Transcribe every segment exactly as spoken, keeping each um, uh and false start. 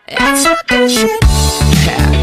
That's some good shit. Yeah.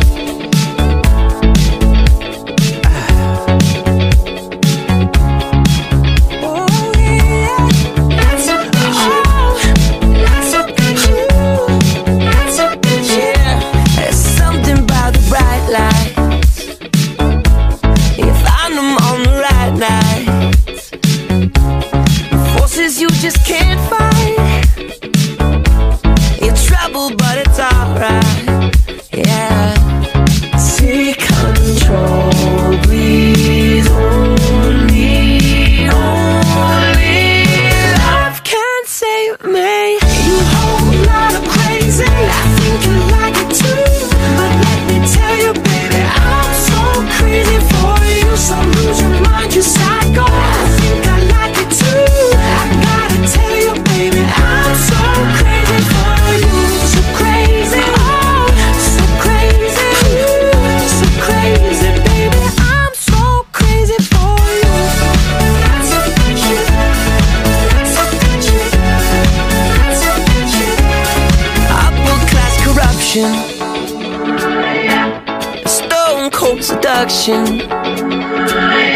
You just can't fight. You're trouble, but it's alright. Yeah. Take control, breathe. Only, only love can save me. You whole lot of crazy. I think you like it too. But let me tell you, baby, I'm so crazy for you. So lose your mind, you psycho. I think I like it too. Tell you, baby, I'm so crazy for you. So crazy, oh, so crazy, so crazy, baby, I'm so crazy for you. That's a good shit. That's a good shit. That's a good shit. Upper class corruption, stone cold seduction.